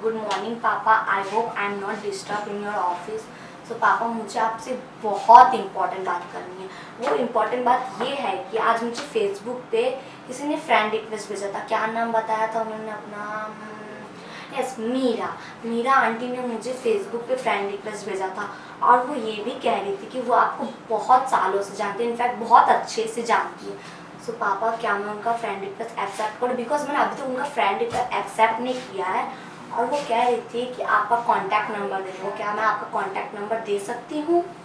Good morning पापा, I hope I am not disturb in your office. So पापा, मुझे आपसे बहुत इंपॉर्टेंट बात करनी है। वो इम्पॉर्टेंट बात ये है कि आज मुझे फेसबुक पे किसी ने फ्रेंड रिक्वेस्ट भेजा था। क्या नाम बताया था उन्होंने अपना? यस, मीरा आंटी ने मुझे फेसबुक पे फ्रेंड रिक्वेस्ट भेजा था। और वो ये भी कह रही थी कि वो आपको बहुत सालों से जानती है, इनफैक्ट बहुत अच्छे से जानती है। सो पापा, क्या मैं उनका फ्रेंड रिक्वेस्ट एक्सेप्ट करूँ? बिकॉज मैंने अभी तक उनका फ्रेंड रिक्वेस्ट एक्सेप्ट नहीं किया है। और वो कह रही थी कि आपका कॉन्टैक्ट नंबर दे दो। क्या मैं आपका कॉन्टैक्ट नंबर दे सकती हूँ?